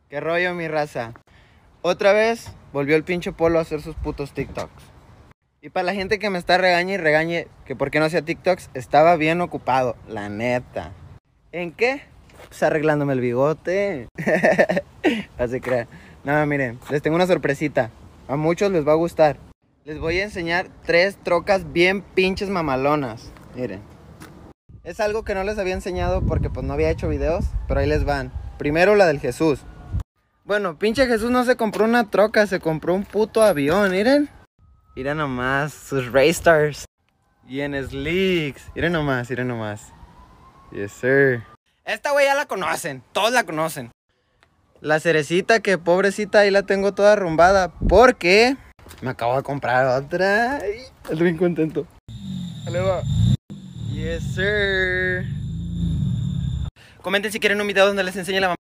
¿Qué rollo, mi raza? Otra vez volvió el pinche Polo a hacer sus putos TikToks. Y para la gente que me está regañe y regañe que por qué no hacía TikToks, estaba bien ocupado, la neta. ¿En qué? Pues arreglándome el bigote. No se crean. No, miren, les tengo una sorpresita. A muchos les va a gustar. Les voy a enseñar 3 trocas bien pinches mamalonas. Miren. Es algo que no les había enseñado porque pues no había hecho videos, pero ahí les van. Primero la del Jesús. Bueno, pinche Jesús no se compró una troca, se compró un puto avión, miren. Miren nomás, sus Raystars. Y en Slicks. Miren nomás, miren nomás. Yes, sir. Esta güey ya la conocen, todos la conocen. La cerecita, que pobrecita, ahí la tengo toda arrumbada. Porque me acabo de comprar otra. Ay, estoy bien contento. Ahí va. Yes, sir. Comenten si quieren un video donde les enseñe la mamá.